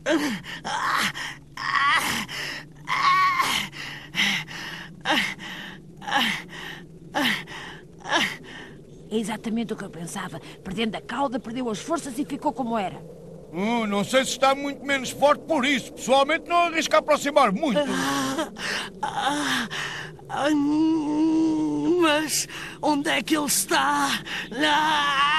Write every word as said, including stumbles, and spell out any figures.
É exatamente o que eu pensava. Perdendo a cauda, perdeu as forças e ficou como era. Hum, não sei se está muito menos forte por isso. Pessoalmente não arrisco a aproximar muito. Ah, ah, ah, mas onde é que ele está? Ah!